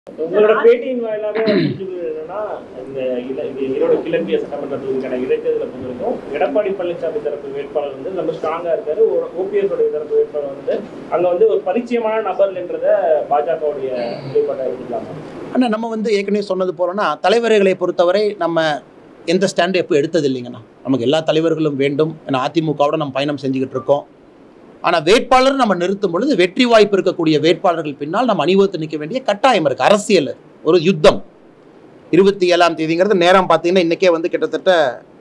உங்களோட பேட்டியின் வாயிலாக என்னன்னா இந்த ஈரோடு கிழக்கு சட்டமன்ற தொகுதிக்கான இடைத்தேர்தலை பொறுத்தவரைக்கும் எடப்பாடி பழனிசாமி தரப்பு வேட்பாளர் வந்து ரொம்ப ஸ்ட்ராங்கா இருக்காரு. ஓபிஎஸ் உடைய தரப்பு வேட்பாளர் வந்து அங்க வந்து ஒரு பரிச்சயமான நபர் என்றத பாஜகவுடைய நிலைப்பாட்டை எடுத்துக்கலாமா? ஆனால் நம்ம வந்து ஏற்கனவே சொன்னது போலன்னா தலைவர்களை பொறுத்தவரை நம்ம எந்த ஸ்டாண்டு எப்போ எடுத்தது இல்லைங்கண்ணா. நமக்கு எல்லா தலைவர்களும் வேண்டும். ஏன்னா அதிமுகவோட நம்ம பயணம் செஞ்சுக்கிட்டு இருக்கோம். ஆனால் வேட்பாளர் நம்ம நிறுத்தும் பொழுது வெற்றி வாய்ப்பு இருக்கக்கூடிய வேட்பாளர்கள் பின்னால் நம்ம அணிவகுத்து நிற்க வேண்டிய கட்டாயம் இருக்குது. அரசியல் ஒரு யுத்தம். 27ஆம் தேதிங்கிறது நேரம் பார்த்தீங்கன்னா இன்றைக்கே வந்து கிட்டத்தட்ட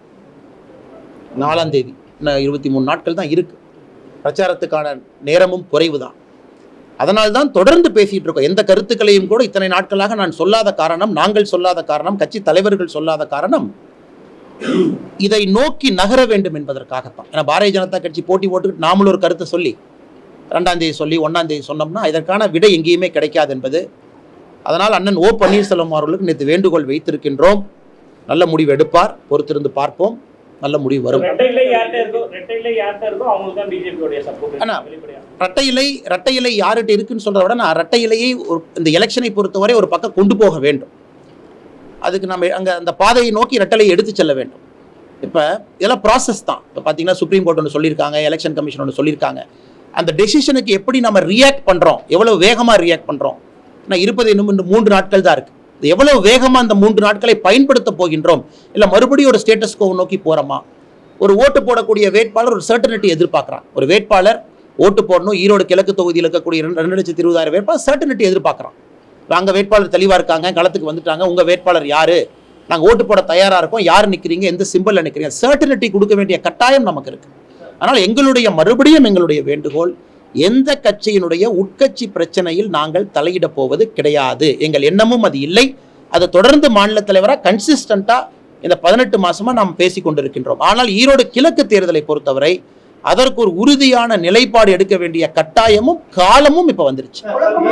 4ஆம் தேதி, இன்னும் 23 நாட்கள் தான் இருக்குது. பிரச்சாரத்துக்கான நேரமும் குறைவு தான். அதனால்தான் தொடர்ந்து பேசிகிட்டு இருக்கோம். எந்த கருத்துக்களையும் கூட இத்தனை நாட்களாக நான் சொல்லாத காரணம், நாங்கள் சொல்லாத காரணம், கட்சி தலைவர்கள் சொல்லாத காரணம் இதை நோக்கி நகர வேண்டும் என்பதற்காகத்தான். ஏன்னா பாரதிய ஜனதா கட்சி போட்டி போட்டுக்கிட்டு நாமளும் ஒரு கருத்தை சொல்லி 2ஆம் தேதி சொல்லி 1ஆம் தேதி சொன்னோம்னா இதற்கான விடை எங்கேயுமே கிடைக்காது என்பது. அதனால் அண்ணன் ஓ பன்னீர்செல்வம் அவர்களுக்கு நேற்று வேண்டுகோள் வைத்திருக்கின்றோம். நல்ல முடிவு எடுப்பார், பொறுத்திருந்து பார்ப்போம். நல்ல முடிவு வரும். இரட்டை இலை யார்கிட்ட இருக்குன்னு சொல்றத விட நான் இரட்டை இலையை இந்த எலெக்ஷனை பொறுத்தவரை ஒரு பக்கம் கொண்டு போக வேண்டும். அதுக்கு நம்ம அங்கே அந்த பாதையை நோக்கி இரட்டலையை எடுத்து செல்ல வேண்டும். இப்போ இதெல்லாம் ப்ராசஸ் தான். இப்போ பார்த்தீங்கன்னா சுப்ரீம் கோர்ட் ஒன்று சொல்லியிருக்காங்க, எலெக்ஷன் கமிஷன் ஒன்று சொல்லியிருக்காங்க. அந்த டெசிஷனுக்கு எப்படி நம்ம ரியாக்ட் பண்ணுறோம், எவ்வளோ வேகமாக ரியாக்ட் பண்ணுறோம். நான் இருப்பது இன்னும் 3 நாட்கள் தான் இருக்குது. எவ்வளோ வேகமாக அந்த 3 நாட்களை பயன்படுத்த போகின்றோம், இல்லை மறுபடியும் ஒரு ஸ்டேட்டஸ் கோ நோக்கி போகிறோமா. ஒரு ஓட்டு போடக்கூடிய வேட்பாளர் ஒரு சர்டனிட்டி எதிர்பார்க்குறான். ஒரு வேட்பாளர் ஓட்டு போடணும், ஈரோடு கிழக்கு தொகுதியில் இருக்கக்கூடிய 2,20,000 வேட்பாளர் சர்டனிட்டி எதிர்பார்க்குறான். அங்கே வேட்பாளர் தெளிவாக இருக்காங்க, களத்துக்கு வந்துட்டாங்க, உங்கள் வேட்பாளர் யார், நாங்கள் ஓட்டு போட தயாராக இருக்கோம், யார் நிற்கிறீங்க, எந்த சிம்பிளில் நிற்கிறீங்க, சர்டனிட்டி கொடுக்க வேண்டிய கட்டாயம் நமக்கு இருக்குது. அதனால் எங்களுடைய வேண்டுகோள், எந்த கட்சியினுடைய உட்கட்சி பிரச்சனையில் நாங்கள் தலையிட போவது கிடையாது. எங்கள் எண்ணமும் அது இல்லை. அதை தொடர்ந்து மாநில தலைவராக கன்சிஸ்டண்ட்டாக இந்த 18 மாதமாக நாம் பேசி கொண்டிருக்கின்றோம். ஆனால் ஈரோடு கிழக்கு தேர்தலை பொறுத்தவரை அதற்கு ஒரு உறுதியான நிலைப்பாடு எடுக்க வேண்டிய கட்டாயமும் காலமும் இப்ப வந்துருச்சு.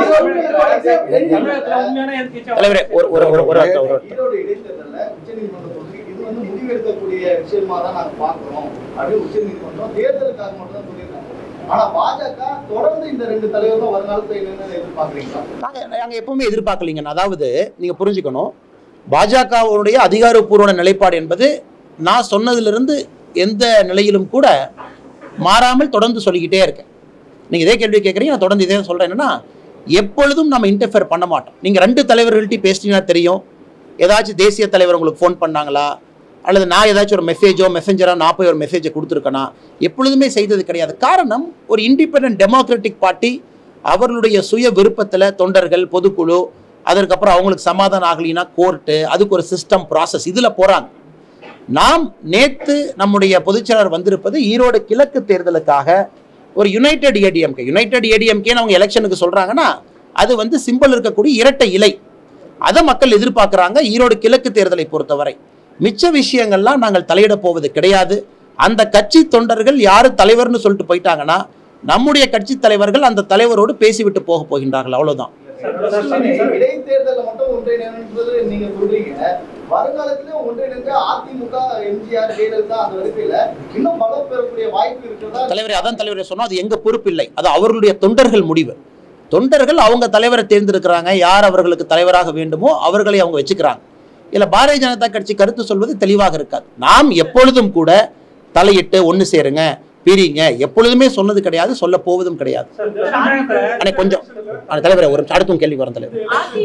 நாங்க எப்பவுமே எதிர்பார்க்கலீங்க. அதாவது நீங்க புரிஞ்சுக்கணும், பாஜகவுடைய அதிகாரப்பூர்வ நிலைப்பாடு என்பது நான் சொன்னதிலிருந்து எந்த நிலையிலும் கூட மாறாமல் தொடர்ந்து சொல்லிக்கிட்டே இருக்கேன். நீங்கள் இதே கேள்வி கேட்குறீங்க, நான் தொடர்ந்து இதே சொல்கிறேன். என்னன்னா, எப்பொழுதும் நம்ம இன்டர்ஃபியர் பண்ண மாட்டோம். நீங்கள் 2 தலைவர்கள்ட்டையும் பேசிட்டீங்கன்னா தெரியும். ஏதாச்சும் தேசிய தலைவர் உங்களுக்கு ஃபோன் பண்ணாங்களா, அல்லது நான் ஏதாச்சும் ஒரு மெசேஜராக நான் போய் ஒரு மெசேஜை கொடுத்துருக்கேனா, எப்பொழுதுமே செய்தது கிடையாது. காரணம், ஒரு இண்டிபெண்டன்ட் டெமோக்ராட்டிக் பார்ட்டி அவர்களுடைய சுய விருப்பத்தில் தொண்டர்கள், பொதுக்குழு, அதற்கப்புறம் அவங்களுக்கு சமாதானம் ஆகலினா கோர்ட்டு, அதுக்கு ஒரு சிஸ்டம் ப்ராசஸ், இதில் போகிறாங்க. நாம் நேற்று நம்முடைய பொதுச்செயலாளர் வந்திருப்பது ஈரோடு கிழக்கு தேர்தலுக்காக ஒரு யுனைடெட் ஏடிஎம்கே அவங்க எலெக்ஷனுக்கு சொல்றாங்கன்னா அது வந்து சிம்பிள் இருக்கக்கூடிய இரட்டை இலை. அதை மக்கள் எதிர்பார்க்குறாங்க. ஈரோடு கிழக்கு தேர்தலை பொறுத்தவரை மிச்ச விஷயங்கள்லாம் நாங்கள் தலையிட போவது கிடையாது. அந்த கட்சி தொண்டர்கள் யாரு தலைவர்னு சொல்லிட்டு போயிட்டாங்கன்னா நம்முடைய கட்சி தலைவர்கள் அந்த தலைவரோடு பேசிவிட்டு போக போகின்றார்கள், அவ்வளவுதான். இடைத்தேர்தல் மட்டும் ஒன்றிணைந்தது நீங்க சொல்றீங்க. வருங்காலத்திலே ஒன்றிணைந்து அதிமுக, எம்ஜிஆர், ஜெயலலிதா அந்த வரிசையில இன்னும் பலம் பெறக்கூடிய வாய்ப்பு இருக்கிறதா? தலைவரே, அதான் தலைவரே சொன்னா, அது எங்க பொறுப்பு இல்லை, அது அவர்களுடைய தொண்டர்கள் முடிவு. தொண்டர்கள் அவங்க தலைவரை தேர்ந்தெடுக்கிறாங்க. யார் அவர்களுக்கு தலைவராக வேண்டுமோ அவர்களை அவங்க வச்சுக்கிறாங்க. இல்ல பாரதிய ஜனதா கட்சி கருத்து சொல்வது தெளிவாக இருக்காது. நாம் எப்பொழுதும் கூட தலையிட்டு ஒன்று சேருங்க, பிரிங்க எப்பொழுதுமே சொன்னது கிடையாது, சொல்ல போவதும் கிடையாது. கொஞ்சம் தலைவரை ஒரு அடுத்தும் கேள்வி வரும் தலைவர்.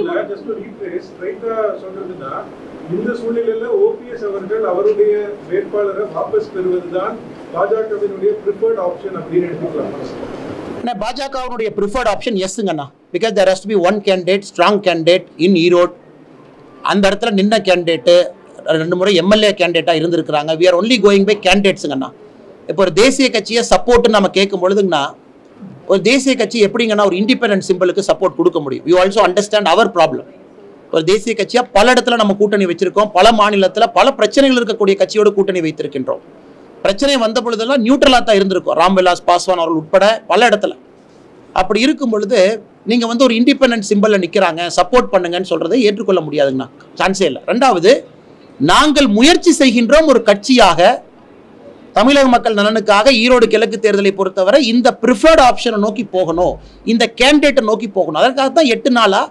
இந்த சூழ்நிலையில ஓபிஎஸ் அவர்கள் அவருடைய வேட்பாளரை வாபஸ் பெறுவதுதான் பாஜகவினுடைய preferred option அப்படின்னு எடுத்துக்கலாம். பாஜகவினுடைய preferred option எஸ்ங்கண்ணா. because there has to be one candidate, strong candidate in Erode. அந்த இடத்துல நின்ன கேண்டிடேட்டு 2 முறை எம்எல்ஏ கேண்டிடேட்டா இருந்திருக்கிறாங்க. we are only going by candidatesங்கண்ணா. இப்போ ஒரு தேசிய கட்சியை சப்போர்ட் நம்ம கேட்கும் பொழுதுங்கண்ணா, ஒரு தேசிய கட்சி எப்படிங்கன்னா ஒரு இண்டிபெண்டன்ட் சிம்பிளுக்கு சப்போர்ட் கொடுக்க முடியும். You also understand our problem. ஒரு தேசிய கட்சியா பல இடத்துல நம்ம கூட்டணி வச்சிருக்கோம். பல மாநிலத்தில் பல பிரச்சனைகள் இருக்கக்கூடிய கட்சியோடு கூட்டணி வைத்திருக்கின்றோம். பிரச்சனை வந்த பொழுதெல்லாம் நியூட்ரலா தான் இருந்திருக்கும். ராம்விலாஸ் பாஸ்வான் அவர்கள் உட்பட பல இடத்துல. அப்படி இருக்கும் பொழுது நீங்க வந்து ஒரு இண்டிபெண்டன்ட் சிம்பிள்ல நிக்கிறாங்க, சப்போர்ட் பண்ணுங்கன்னு சொல்றதை ஏற்றுக்கொள்ள முடியாதுங்கண்ணா, சான்ஸே இல்லை. 2வது, நாங்கள் முயற்சி செய்கின்றோம் ஒரு கட்சியாக தமிழக மக்கள் நலனுக்காக ஈரோடு கிழக்கு தேர்தலை பொறுத்தவரை இந்த ப்ரிஃபர்ட் ஆப்ஷனை நோக்கி போகணும், இந்த கேண்டிடேட்டை நோக்கி போகணும். அதற்காக தான் 8 நாளா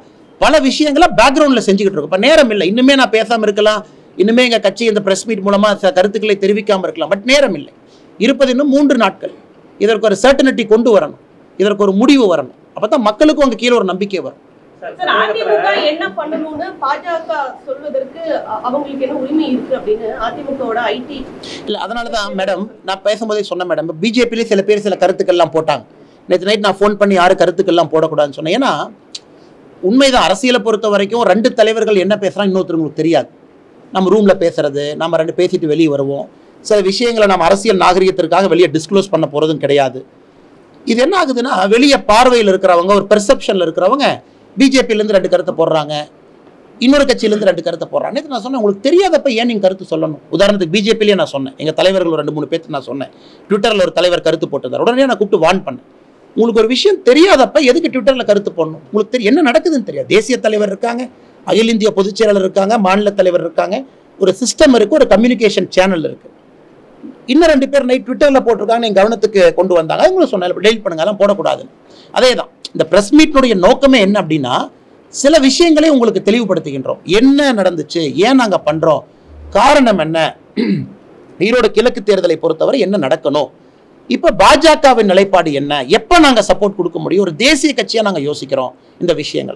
பல விஷயங்களை பேக்ரவுண்டில் செஞ்சுக்கிட்டு இருக்கோம். இப்போ நேரம் இல்லை, இன்னுமே நான் பேசாமல் இருக்கலாம், இன்னுமே எங்கள் கட்சி இந்த ப்ரெஸ் மீட் மூலமாக கருத்துக்களை தெரிவிக்காமல் இருக்கலாம். பட் நேரம் இல்லை, இருப்பது இன்னும் 3 நாட்கள். இதற்கு ஒரு சர்டனிட்டி கொண்டு வரணும், இதற்கு ஒரு முடிவு வரணும். அப்போ தான் மக்களுக்கும் அங்கே கீழே ஒரு நம்பிக்கை வரும். அதிமுக என்ன பண்ணணும்னு பாஜக சொல்வதற்கு அவங்களுக்கு என்ன உரிமை இருக்கு அப்படின்னு அதிமுகவோட ஐடி இல்லை. அதனால தான் மேடம் நான் பேசும்போதே சொன்னேன் மேடம், பிஜேபியிலே சில பேர் சில கருத்துக்கள்லாம் போட்டாங்க. நேற்று நைட் நான் ஃபோன் பண்ணி யாரும் கருத்துக்கள்லாம் போடக்கூடாதுன்னு சொன்னேன். ஏன்னா உண்மைதான், அரசியலை பொறுத்த வரைக்கும் 2 தலைவர்கள் என்ன பேசுகிறாங்க இன்னொருத்தருக்கு தெரியாது. நம்ம ரூமில் பேசுறது, நம்ம 2 பேசிட்டு வெளியே வருவோம். சில விஷயங்களை நம்ம அரசியல் நாகரிகத்திற்காக வெளியே டிஸ்க்ளோஸ் பண்ண போகிறதும் கிடையாது. இது என்ன ஆகுதுன்னா, வெளியே பார்வையில் இருக்கிறவங்க, ஒரு பெர்செப்ஷனில் இருக்கிறவங்க பிஜேபியிலேருந்து 2 கருத்தை போடுறாங்க, இன்னொரு கட்சியிலேருந்து 2 கருத்தை போடுறாங்க. நேற்று நான் சொன்னேன், உங்களுக்கு தெரியாதப்ப ஏன் நீங்கள் கருத்து சொல்லணும்? உதாரணத்துக்கு பிஜேபியிலே நான் சொன்னேன், எங்கள் தலைவர்கள் 2-3 பேருக்கு நான் சொன்னேன், ட்விட்டரில் ஒரு தலைவர் கருத்து போட்டிருந்தார். உடனே நான் கூப்பிட்டு வார்ன் பண்ணேன், உங்களுக்கு ஒரு விஷயம் தெரியாதப்ப எதுக்கு ட்விட்டரில் கருத்து போடணும்? உங்களுக்கு தெரியும் என்ன நடக்குதுன்னு தெரியாது. தேசிய தலைவர் இருக்காங்க, அகில இந்திய பொதுச் செயலாளர் இருக்காங்க, மாநில தலைவர் இருக்காங்க, ஒரு சிஸ்டம் இருக்குது, ஒரு கம்யூனிகேஷன் சேனல் இருக்குது. இன்னும் 2 பேர் நைட் ட்விட்டரில் போட்டிருக்காங்க, எங்கள் கவனத்துக்கு கொண்டு வந்தாங்க. அவங்களும் சொன்னாங்க டெலிட் பண்ணுங்க, அதெல்லாம் போடக்கூடாதுன்னு. அதே தான் இந்த ப்ரெஸ் மீட்னுடைய நோக்கமே என்ன அப்படின்னா, சில விஷயங்களை உங்களுக்கு தெளிவுபடுத்துகின்றோம். என்ன நடந்துச்சு, ஏன் நாங்கள் பண்ணுறோம், காரணம் என்ன, ஈரோடு கிழக்கு தேர்தலை பொறுத்தவரை என்ன நடக்கணும், இப்போ பாஜகவின் நிலைப்பாடு என்ன, எப்போ நாங்கள் சப்போர்ட் கொடுக்க முடியும், ஒரு தேசிய கட்சியாக நாங்கள் யோசிக்கிறோம் இந்த விஷயங்கள்.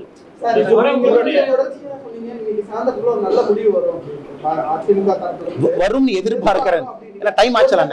வரும் எதிர்பார்க்கிறேன். டைம் ஆச்சல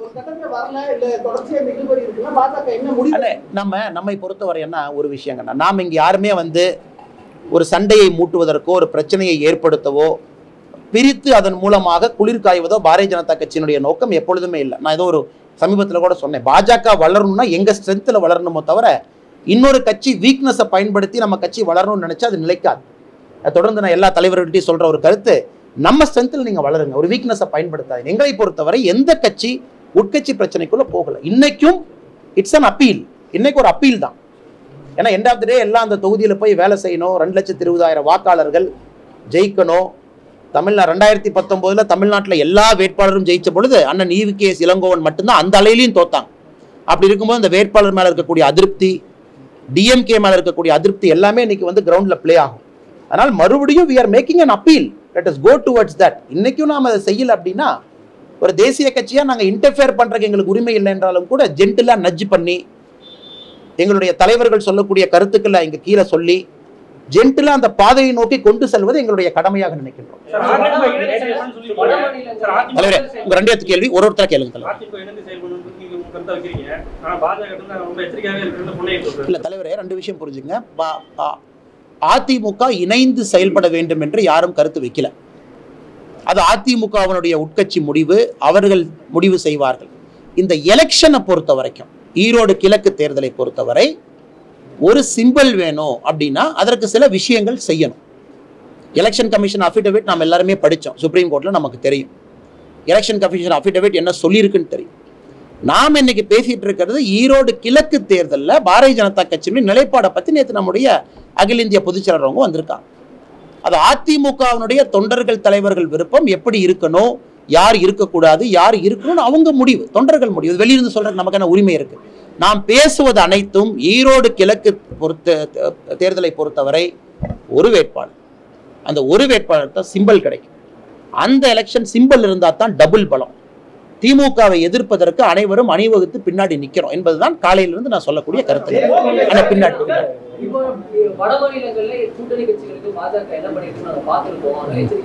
நம்மை பொறுத்தவரை என்ன ஒரு விஷயங்கண்ணா, நாம் இங்கே யாருமே வந்து ஒரு சண்டையை மூட்டுவதற்கோ ஒரு பிரச்சனையை ஏற்படுத்தவோ பிரித்து அதன் மூலமாக குளிர் காய்வதோ பாரதிய ஜனதா கட்சியினுடைய நோக்கம் எப்பொழுதுமே இல்லை. நான் ஏதோ ஒரு சமீபத்தில் கூட சொன்னேன், பாஜக வளரணும்னா எங்கள் ஸ்ட்ரென்த்தில் வளரணுமோ தவிர இன்னொரு கட்சி வீக்னஸை பயன்படுத்தி நம்ம கட்சி வளரணும்னு நினச்சா அது நிலைக்காது. தொடர்ந்து நான் எல்லா தலைவர்கள்ட்டையும் சொல்கிற ஒரு கருத்து, நம்ம ஸ்ட்ரென்த்தில் நீங்கள் வளருங்க, ஒரு வீக்னஸை பயன்படுத்தாது. எங்களை பொறுத்தவரை எந்த கட்சி உட்கட்சி பிரச்சனைக்குள்ளே போகலை. இன்னைக்கும் இட்ஸ் அன் அப்பீல், இன்னைக்கு ஒரு அப்பீல் தான். ஏன்னா எண்ட் ஆஃப் த டே எல்லாம் அந்த தொகுதியில் போய் வேலை செய்யணும், 2,20,000 வாக்காளர்கள் ஜெயிக்கணும். 2019 தமிழ்நாட்டில் எல்லா வேட்பாளரும் ஜெயிச்ச பொழுது அண்ணன் EPS இளங்கோவன் மட்டும்தான் அந்த அலையிலையும் தோத்தாங்க. அப்படி இருக்கும்போது அந்த வேட்பாளர் மேலே இருக்கக்கூடிய அதிருப்தி, DMK மேலே இருக்கக்கூடிய அதிருப்தி எல்லாமே இன்னைக்கு வந்து கிரவுண்டில் பிளே ஆகும். அதனால் மறுபடியும் we are making an appeal, let us go towards that. இன்னைக்கும் நாம் அதை செய்யலை அப்படின்னா, ஒரு தேசிய கட்சியாக நாங்கள் இன்டர்ஃபியர் பண்ணுறதுக்கு எங்களுக்கு உரிமை இல்லை என்றாலும் கூட ஜென்டிலாக நட்ஜ் பண்ணி எங்களுடைய தலைவர்கள் சொல்லக்கூடிய கருத்துக்களை இங்கே கீழே சொல்லி ஜென்டிலாக அந்த பாதையை நோக்கி கொண்டு செல்வது எங்களுடைய கடமையாக நினைக்கின்றோம். தலைவரே, உங்க 2வது கேள்வி ஒருத்தர கேளுங்க. இல்ல தலைவரே, 2 விஷயம் புரிஞ்சுங்க. அதிமுக இணைந்து செயல்பட வேண்டும் என்று யாரும் கருத்து வைக்கல. அது அதிமுகவினுடைய உட்கட்சி முடிவு, அவர்கள் முடிவு செய்வார்கள். இந்த எலெக்ஷனை பொறுத்த வரைக்கும், ஈரோடு கிழக்கு தேர்தலை பொறுத்தவரை ஒரு சிம்பிள் வேணும் அப்படின்னா அதற்கு சில விஷயங்கள் செய்யணும். எலெக்ஷன் கமிஷன் அஃபிடவிட் நாம் எல்லாருமே படித்தோம், சுப்ரீம் கோர்ட்டில் நமக்கு தெரியும். எலெக்ஷன் கமிஷன் அஃபிடவிட் என்ன சொல்லியிருக்குன்னு தெரியும். நாம் இன்னைக்கு பேசிட்டு இருக்கிறது ஈரோடு கிழக்கு தேர்தலில் பாரதிய ஜனதா கட்சியினுடைய நிலைப்பாடை பற்றி நேற்று நம்முடைய அகில இந்திய பொதுச் செயலாளர் வந்திருக்காங்க. அது அதிமுகவினுடைய தொண்டர்கள் தலைவர்கள் விருப்பம், எப்படி இருக்கணும், யார் இருக்கக்கூடாது, யார் இருக்கணும்னு அவங்க முடிவு, தொண்டர்கள் முடிவு. வெளியிருந்து சொல்றதுக்கு நமக்கு என்ன உரிமை இருக்கு? நாம் பேசுவது அனைத்தும் ஈரோடு கிழக்கு தேர்தலை பொறுத்தவரை ஒரு வேட்பாளர், அந்த ஒரு வேட்பாளர் தான் சிம்பிள் கிடைக்கும். அந்த எலெக்ஷன் சிம்பிள் இருந்தால் தான் டபுள் பலம். திமுகவை எதிர்ப்பதற்கு அனைவரும் அணிவகுத்து பின்னாடி நிற்கிறோம் என்பதுதான் காலையிலிருந்து நான் சொல்லக்கூடிய கருத்து. பின்னாடி வட மாநிலங்கள்ல கூட்டணி கட்சிகளுக்கு பாஜக என்ன பண்ணிருக்கு நாங்க பாத்துருக்கோம்.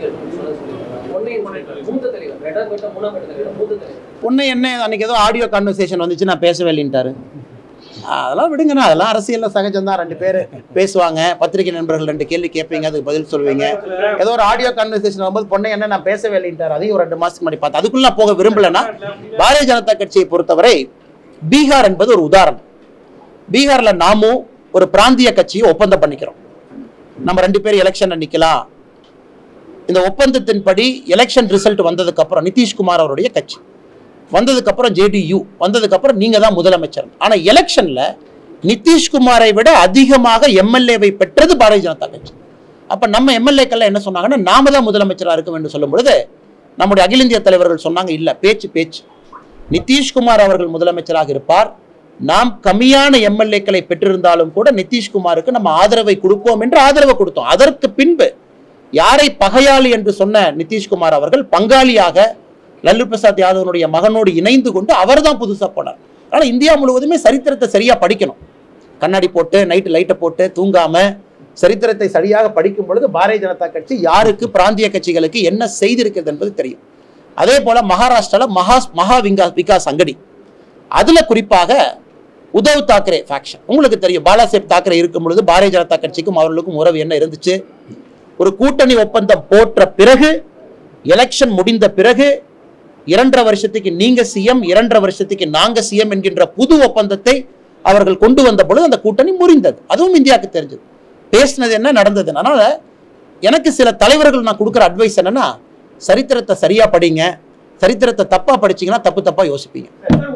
பொண்ணை என்ன அன்னைக்கு ஏதோ ஆடியோ கான்வர்சேஷன் வந்துச்சு, நான் பேசவே இல்லைன்ட்டாரு. அதெல்லாம் விடுங்கண்ணா, அதெல்லாம் அரசியலில் சகஜம்தான். 2 பேர் பேசுவாங்க, பத்திரிகை நண்பர்கள் 2 கேள்வி கேட்பீங்க, அதுக்கு பதில் சொல்லுவீங்க. ஏதோ ஒரு ஆடியோ கான்வர்சேஷன் வரும்போது பொண்ணை என்ன நான் பேசவே இல்லைன்ட்டார், அதையும் ஒரு 2 மாதத்துக்கு முன்னாடி பார்த்தேன். அதுக்குள்ள நான் போக விரும்பலன்னா, பாரதிய ஜனதா கட்சியை பொறுத்தவரை பீகார் என்பது ஒரு உதாரணம். பீகாரில் நாமும் ஒரு பிராந்திய கட்சியை ஒப்பந்தம் பண்ணிக்கிறோம். நம்ம 2 பேர் எலெக்ஷன் நிற்கலாம். இந்த ஒப்பந்தத்தின்படி எலெக்ஷன் ரிசல்ட் வந்ததுக்கு அப்புறம் நிதிஷ்குமார் அவருடைய கட்சி வந்ததுக்கு அப்புறம் JDU வந்ததுக்கு அப்புறம் நீங்க தான் முதலமைச்சர். ஆனா எலெக்ஷன்ல நிதிஷ்குமாரை விட அதிகமாக MLA-வை பெற்றது பாரதிய ஜனதா கட்சி. அப்ப நம்ம MLA-க்கள் என்ன சொன்னாங்கன்னா, நாம தான் முதலமைச்சராக இருக்க வேண்டும் சொல்லும் பொழுது நம்முடைய அகில இந்திய தலைவர்கள் சொன்னாங்க, இல்ல பேச்சு நிதிஷ்குமார் அவர்கள் முதலமைச்சராக இருப்பார், நாம் கம்மியான எம்எல்ஏக்களை பெற்றிருந்தாலும் கூட நிதிஷ்குமாருக்கு நம்ம ஆதரவை கொடுப்போம் என்று ஆதரவு கொடுத்தோம். அதற்கு பின்பு யாரை பகையாளி என்று சொன்ன நிதிஷ்குமார் அவர்கள் பங்காளியாக லல்லு பிரசாத் யாதவனுடைய மகனோடு இணைந்து கொண்டு அவர் தான் புதுசாக போனார். அதனால் இந்தியா முழுவதுமே சரித்திரத்தை சரியாக படிக்கணும். கண்ணாடி போட்டு நைட்டு லைட்டை போட்டு தூங்காம சரித்திரத்தை சரியாக படிக்கும் பொழுது பாரதிய ஜனதா கட்சி யாருக்கு பிராந்திய கட்சிகளுக்கு என்ன செய்திருக்கிறது என்பது தெரியும். அதே போல மகாராஷ்டிராவில் மகா விகாஸ் அங்கடி, அதுல குறிப்பாக உத்தவ் தாக்கரே ஃபேக்ஷன் உங்களுக்கு தெரியும். பாலாசாஹேப் தாக்கரே இருக்கும் பொழுது பாரதிய ஜனதா கட்சிக்கும் அவர்களுக்கும் உறவு என்ன இருந்துச்சு? ஒரு கூட்டணி ஒப்பந்தம் போற்ற பிறகு எலெக்ஷன் முடிந்த பிறகு 2.5 வருஷத்துக்கு நீங்க சிஎம் 2.5 வருஷத்துக்கு நாங்க சிஎம் என்கின்ற புது ஒப்பந்தத்தை அவர்கள் கொண்டு வந்த பொழுது அந்த கூட்டணி முறிந்தது. அதுவும் இந்தியாவுக்கு தெரிஞ்சது. பேசினது என்ன நடந்தது. அதனால எனக்கு சில தலைவர்கள் நான் கொடுக்குற அட்வைஸ் என்னன்னா, சரித்திரத்தை சரியா படிங்க. சரித்திரத்தை தப்பா படிச்சீங்கன்னா தப்பா யோசிப்பீங்க.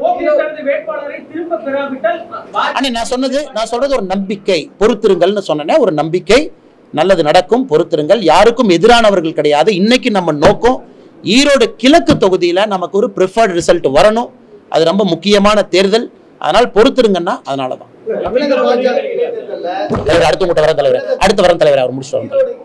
நான் சொல்றது ஒரு நம்பிக்கை, பொறுத்திருங்கள்னு சொன்னேன். ஒரு நம்பிக்கை, நல்லது நடக்கும், பொறுத்திருங்கள். யாருக்கும் எதிரானவர்கள் கிடையாது. இன்னைக்கு நம்ம நோக்கம் ஈரோடு கிழக்கு தொகுதியில நமக்கு ஒரு ப்ரிஃபர்ட் ரிசல்ட் வரணும். அது ரொம்ப முக்கியமான தேர்தல். அதனால் பொறுத்திருங்கன்னா அதனாலதான் அடுத்த வரும் தலைவர் அவர் முடிச்சு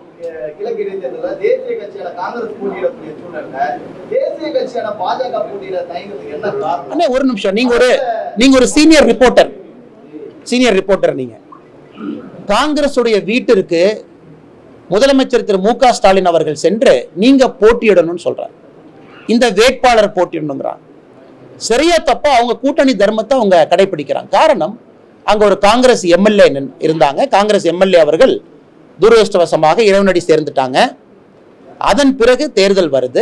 ஒரு நிமிஷம். நீங்க ஒரு சீனியர் ரிப்போர்ட்டர். நீங்க காங்கிரஸ் உடைய வீட்டிற்கு முதலமைச்சர் திரு மு.க. ஸ்டாலின் அவர்கள் சென்று நீங்க போட்டியிடணும்னு சொல்றாரு. இந்த வேட்பாளர் போட்டியிடணுங்கிறாங்க. சரியா தப்பா அவங்க கூட்டணி தர்மத்தை அவங்க கடைபிடிக்கிறாங்க. காரணம், அங்க ஒரு காங்கிரஸ் எம்எல்ஏ இருந்தாங்க. காங்கிரஸ் எம்எல்ஏ அவர்கள் துரதிருஷ்டவசமாக இறைவனடி சேர்ந்துட்டாங்க. அதன் பிறகு தேர்தல் வருது.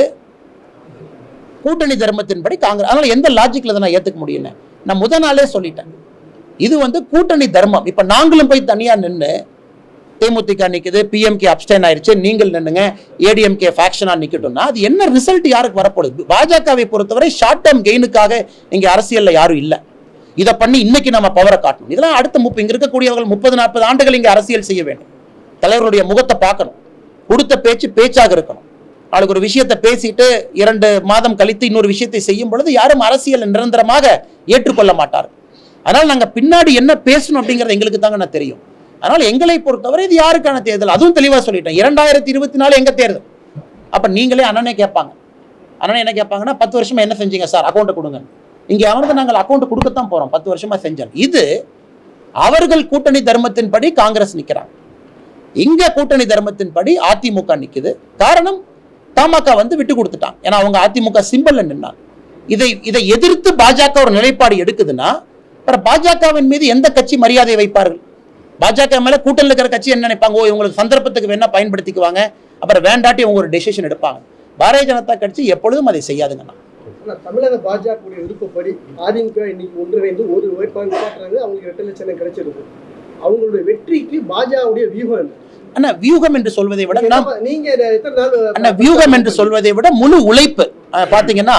கூட்டணி தர்மத்தின்படி காங்கிரஸ், அதனால எந்த லாஜிக்ல நான் ஏத்துக்க முடியும்? நான் முதல் நாளே சொல்லிட்டேன், இது கூட்டணி தர்மம். இப்ப நாங்களும் போய் தனியா நின்று தேமுதிக நிக்குது, பிஎம்கே அப்ஸ்டைன் ஆயிருச்சு, நீங்கள் நின்னுங்க, ஏடிஎம்கே ஃபேக்ஷனா நிக்கட்டும்னா அது என்ன ரிசல்ட் யாருக்கு வரப்போகுது? பாஜகவை பொறுத்தவரை ஷார்ட் டேர்ம் கெயினுக்காக இங்க அரசியல்ல யாரும் இல்லை. இதை பண்ணி இன்னைக்கு நம்ம பவரை காட்டணும். இதெல்லாம் அடுத்த இங்க இருக்கக்கூடியவர்கள் 30-40 ஆண்டுகள் இங்க அரசியல் செய்ய வேண்டும். தலைவர்களுடைய முகத்தை பார்க்கணும். கொடுத்த பேச்சாக இருக்கணும். நாளைக்கு ஒரு விஷயத்தை பேசிட்டு 2 மாதம் கழித்து இன்னொரு விஷயத்தை செய்யும் பொழுது யாரும் அரசியல் நிரந்தரமாக ஏற்றுக்கொள்ள மாட்டார்கள். அதனால் நாங்க பின்னாடி என்ன பேசணும் அப்படிங்கிறது எங்களுக்கு தாங்க நான் தெரியும். அதனால எங்களை பொறுத்தவரை இது யாருக்கான தேர்தல்? அதுவும் தெளிவா சொல்லிட்டேன். 2024 எங்க தேர்தல்? அப்ப நீங்களே அண்ணனே கேட்பாங்க. அண்ணன் என்ன கேட்பாங்கன்னா, 10 வருஷமா என்ன செஞ்சீங்க சார், அக்கௌண்ட் கொடுங்க. இங்க அமர்ந்து நாங்கள் அக்கௌண்ட் கொடுக்கத்தான் போறோம். 10 வருஷமா செஞ்சோம். இது அவர்கள் கூட்டணி தர்மத்தின்படி காங்கிரஸ் நிக்கிறாங்க. இங்க கூட்டணி தர்மத்தின்படி அதிமுக நிக்குது. காரணம், தமாக விட்டு கொடுத்துட்டாங்க. ஏன்னா அவங்க அதிமுக சிம்பல்ல நின்னாங்க. இதை எதிர்த்து பாஜக ஒரு நிலைப்பாடு எடுக்குதுன்னா பாஜகவின் மீது எந்த கட்சி மரியாதை வைப்பார்கள்? பாஜக மேல கூட்டணியில் இருக்கிற கட்சி என்ன நினைப்பாங்க? இவங்களுக்கு சந்தர்ப்பத்துக்கு வேணா பயன்படுத்திக்குவாங்க, அப்புறம் வேண்டாட்டி அவங்க ஒரு டெசிஷன் எடுப்பாங்க. பாரதிய ஜனதா கட்சி எப்பொழுதும் அதை செய்யாதுங்கண்ணா. தமிழக பாஜக விருப்பப்படி அதிமுக இன்னைக்கு ஒன்றிணைந்து ஒரு வேட்பாளர் காட்டுறாங்க. அவங்களுக்கு 2 லட்சம் கிடைச்சிருக்கு. அவங்களுடைய வெற்றிக்கு பாஜகவுடைய வியூகம் அண்ணா, வியூகம் என்று சொல்வதை விட நீங்க எத்தனை நாள் அண்ணா வியூகம் என்று சொல்வதை விட முழு உழைப்பு பாத்தீங்கன்னா,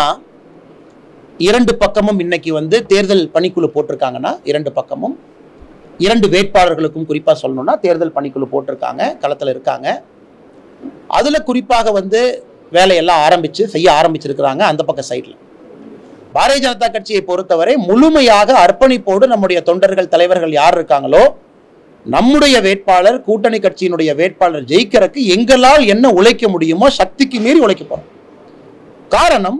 2 பக்கமும் இன்னைக்கு தேர்தல் பணிக்குழு போட்டிருக்காங்கன்னா, 2 பக்கமும் 2 வேட்பாளர்களுக்கும் குறிப்பா சொல்லணும்னா தேர்தல் பணிக்குழு போட்டிருக்காங்க, களத்தில் இருக்காங்க. அதுல குறிப்பாக வேலையெல்லாம் செய்ய ஆரம்பிச்சிருக்கிறாங்க. அந்த பக்க சைட்ல பாரதிய ஜனதா கட்சியை பொறுத்தவரை முழுமையாக அர்ப்பணிப்போடு நம்முடைய தொண்டர்கள் தலைவர்கள் யார் இருக்காங்களோ, நம்முடைய வேட்பாளர் கூட்டணி கட்சியினுடைய வேட்பாளர் ஜெயிக்கிறதுக்கு எங்களால் என்ன உழைக்க முடியுமோ சக்திக்கு மீறி உழைக்க போறோம். காரணம்,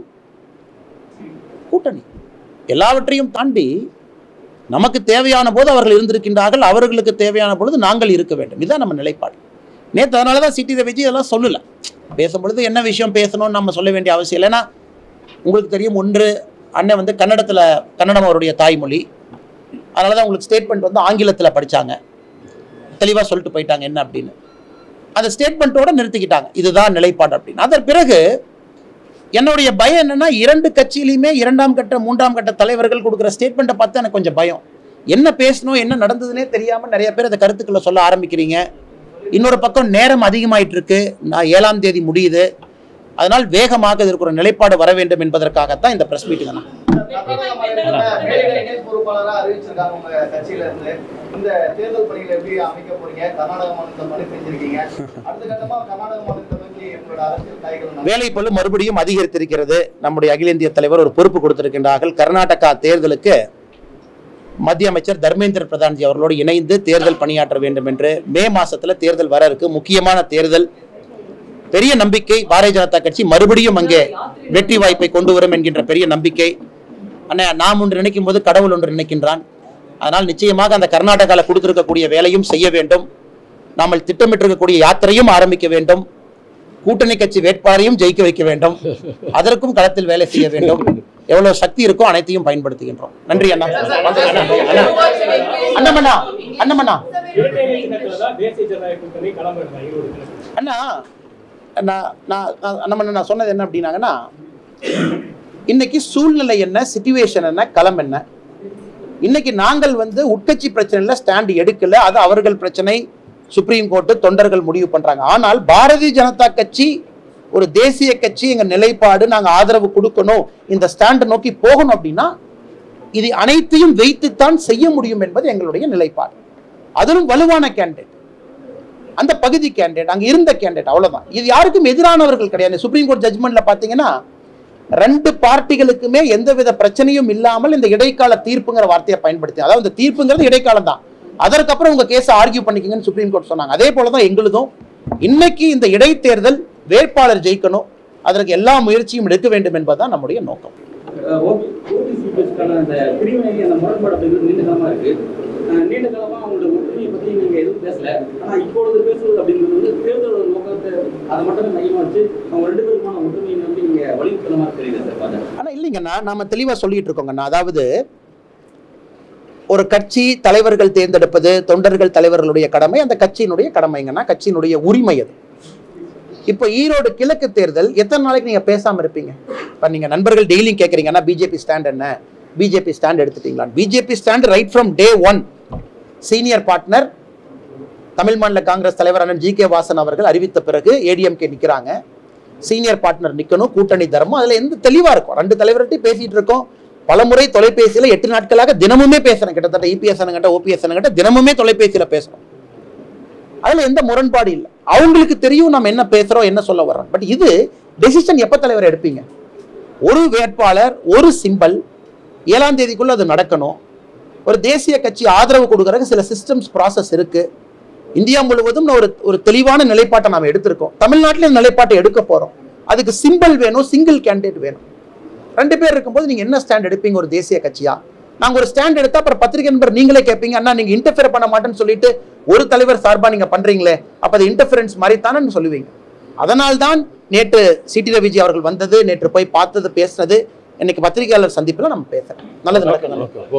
கூட்டணி எல்லாவற்றையும் தாண்டி நமக்கு தேவையான போது அவர்கள் இருந்திருக்கின்றார்கள், அவர்களுக்கு தேவையான பொழுது நாங்கள் இருக்க வேண்டும். இதுதான் நம்ம நிலைப்பாடு. நேற்று அதனாலதான் சிட்டி விஜய் இதெல்லாம் சொல்லல. பேசும்பொழுது என்ன விஷயம் பேசணும்னு நம்ம சொல்ல வேண்டிய அவசியம் இல்லைன்னா, உங்களுக்கு தெரியும், ஒன்று அண்ணன் கன்னடம் அவருடைய தாய்மொழி. அதனாலதான் உங்களுக்கு ஸ்டேட்மெண்ட் ஆங்கிலத்தில் படிச்சாங்க. தெளிவா சொல்லிட்டு போயிட்டாங்க என்ன அப்படின்னு. அந்த ஸ்டேட்மெண்ட்டோட நிறுத்திக்கிட்டாங்க, இதுதான் நிலைப்பாடு அப்படின்னு. அதன் பிறகு என்னுடைய பயம் என்னன்னா, 2 கட்சியிலுமே 2ஆம் கட்ட 3ஆம் கட்ட தலைவர்கள் கொடுக்குற ஸ்டேட்மெண்ட்டை பார்த்து எனக்கு கொஞ்சம் பயம். என்ன பேசணும், என்ன நடந்ததுன்னே தெரியாம நிறைய பேர் அந்த கருத்துக்களை சொல்ல ஆரம்பிக்கிறீங்க. இன்னொரு பக்கம் நேரம் அதிகமாயிட்டு இருக்கு. 7ஆம் தேதி முடியுது. அதனால் வேகமாக இதற்கு ஒரு நிலைப்பாடு வர வேண்டும் என்பதற்காகத்தான் இந்த பிரஸ் மீட்டிங். வேலைப்பளு மறுபடியும் அதிகரித்திருக்கிறது. நம்முடைய அகில இந்திய தலைவர் ஒரு பொறுப்பு கொடுத்திருக்கின்றார்கள். கர்நாடகா தேர்தலுக்கு மத்திய அமைச்சர் தர்மேந்திர பிரதான்ஜி அவர்களோடு இணைந்து தேர்தல் பணியாற்ற வேண்டும் என்று மே மாசத்துல தேர்தல் வர இருக்கு. முக்கியமான தேர்தல். பெரிய நம்பிக்கை பாரதிய ஜனதா கட்சி மறுபடியும் அங்கே வெற்றி வாய்ப்பை கொண்டு வரும் என்கின்ற பெரிய நம்பிக்கை. அண்ணா, நாம் ஒன்று நினைக்கும் போது கடவுள் ஒன்று நினைக்கின்றான். அதனால் நிச்சயமாக அந்த கர்நாடகாவில் கொடுத்திருக்கக்கூடிய வேலையும் செய்ய வேண்டும். நாம் திட்டமிட்டிருக்கக்கூடிய யாத்திரையும் ஆரம்பிக்க வேண்டும். கூட்டணி கட்சி வேட்பாளரையும் ஜெயிக்க வைக்க வேண்டும். அதற்கும் களத்தில் வேலை செய்ய வேண்டும். எவ்வளவு சக்தி இருக்கோ அனைத்தையும் பயன்படுத்துகின்றோம். நன்றி அண்ணா. அண்ணமண்ணா அண்ணமண்ணா அண்ணா நான் சொன்னது என்ன அப்படின்னாங்கன்னா, இன்னைக்கு சூழ்நிலை என்ன, சிச்சுவேஷன் என்ன, களம் என்ன. இன்னைக்கு நாங்கள் உட்கட்சி பிரச்சனைல ஸ்டாண்ட் எடுக்கல. அது அவர்கள் பிரச்சனை. சுப்ரீம் கோர்ட்டு தொண்டர்கள் முடிவு பண்றாங்க. ஆனால் பாரதிய ஜனதா கட்சி ஒரு தேசிய கட்சி, எங்க நிலைப்பாடு, நாங்க ஆதரவு கொடுக்கணும், இந்த ஸ்டாண்ட் நோக்கி போகணும் அப்படின்னா இது அனைத்தையும் வைத்துத்தான் செய்ய முடியும் என்பது எங்களுடைய நிலைப்பாடு. அதிலும் வலுவான கேண்டிடேட், அந்த பகுதி கேண்டிடேட், அங்க இருந்த கேண்டிடேட், அவ்வளவுதான். இது யாருக்கும் எதிரானவர்கள் கிடையாது. சுப்ரீம் கோர்ட் ஜட்மெண்ட்ல பாத்தீங்கன்னா 2 பார்ட்டிகளுக்குமே எந்தவித பிரச்சனையும் இல்லாமல் இந்த இடைக்கால தீர்ப்புங்கிற வார்த்தையை பயன்படுத்தி, அதாவது இந்த தீர்ப்புங்கிறது இடைக்காலம் தான், அதற்கப்புறம் உங்க கேஸை ஆர்கியூ பண்ணிக்கங்கன்னு சுப்ரீம் கோர்ட் சொன்னாங்க. அதே போலதான் எங்களுதும். இன்னைக்கு இந்த இடைத்தேர்தல் வேட்பாளர் ஜெயிக்கணும், அதற்கு எல்லா முயற்சியும் எடுக்க வேண்டும் என்பதுதான் நம்முடைய நோக்கம். நீண்ட காலமா அவங்களோட ஒற்றுமையை பத்தி நீங்க எதுவும் பேசல. ஆனா இப்பொழுது பேசுவது அப்படிங்கிறது தேர்தல் நோக்கத்தை அதை மட்டுமே மையமா வச்சு அவங்க 2 பேருமான ஒற்றுமையை நம்பி நீங்க வலியுறுத்துற மாதிரி தெரியுது சார். ஆனா இல்லைங்கண்ணா, நாம தெளிவா சொல்லிட்டு இருக்கோங்கண்ணா. அதாவது ஒரு கட்சி தலைவர்கள் தேர்ந்தெடுப்பது தொண்டர்கள் தலைவர்களுடைய கடமை, அந்த கட்சியினுடைய கடமைங்கன்னா, கட்சியினுடைய உரிமை அது. இப்போ ஈரோடு கிழக்கு தேர்தல் எத்தனை நாளைக்கு நீங்க பேசாம இருப்பீங்க? இப்ப நீங்க நண்பர்கள் டெய்லியும் கேட்கறீங்கன்னா பிஜேபி ஸ்டாண்ட் என்ன, பிஜேபி ஸ்டாண்ட் எடுத்துட்டீங்களா? BJP stand right from day 1 senior partner Tamil Maanila Congress தலைவர் அண்ணன் ஜி.கே. வாசன் அவர்கள் அறிவித்த பிறகு ADMK நிக்கிறாங்க. சீனியர் பார்ட்னர் நிக்கணும், கூட்டணி தர்மம், அதுல எந்த தெளிவா இருக்கும். 2 தலைவர்கிட்டையும் பேசிட்டு இருக்கோம். பலமுறை தொலைபேசியில 8 நாட்களாக தினமுமே பேசுறேன். கிட்டத்தட்ட EPS அனுங்கிட்ட OPS அனுங்கிட்ட தினமுமே தொலைபேசியில பேசுறோம். அதுல எந்த முரண்பாடு இல்லை. அவங்களுக்கு தெரியும் நம்ம என்ன பேசுறோம், என்ன சொல்ல வர்றோம். பட் இது டெசிஷன் எப்ப தலைவர் எடுப்பீங்க? ஒரு வேட்பாளர், ஒரு சிம்பல், 7ஆம் தேதிக்குள்ள அது நடக்கணும். ஒரு தேசிய கட்சி ஆதரவு கொடுக்கறதுக்கு சில சிஸ்டம்ஸ் ப்ராசஸ் இருக்கு. இந்தியா முழுவதும் ஒரு தெளிவான நிலைப்பாட்டை நாம் எடுத்திருக்கோம். தமிழ்நாட்டில் இந்த நிலைப்பாட்டை எடுக்க போறோம். அதுக்கு சிம்பல் வேணும், சிங்கிள் கேண்டிடேட் வேணும். 2 பேர் இருக்கும்போது நீங்க என்ன ஸ்டாண்ட் எடுப்பீங்க ஒரு தேசிய கட்சியா? நாங்க ஒரு ஸ்டாண்ட் எடுத்தா அப்புறம் பத்திரிகை நண்பர் நீங்களே கேட்பீங்க, அண்ணா நீங்க இன்டர்ஃபியர் பண்ண மாட்டேன்னு சொல்லிட்டு ஒரு தலைவர் சார்பா நீங்க பண்றீங்களே, அப்ப அது இன்டர்ஃபியரன்ஸ் மாதிரி தானே சொல்லுவீங்க. அதனால்தான் நேற்று சிடி ரவிஜி அவர்கள் வந்தது, நேற்று போய் பார்த்தது, பேசுனது, இன்னைக்கு பத்திரிகையாளர் சந்திப்புல நம்ம பேசுறோம். நல்லது நடக்குது.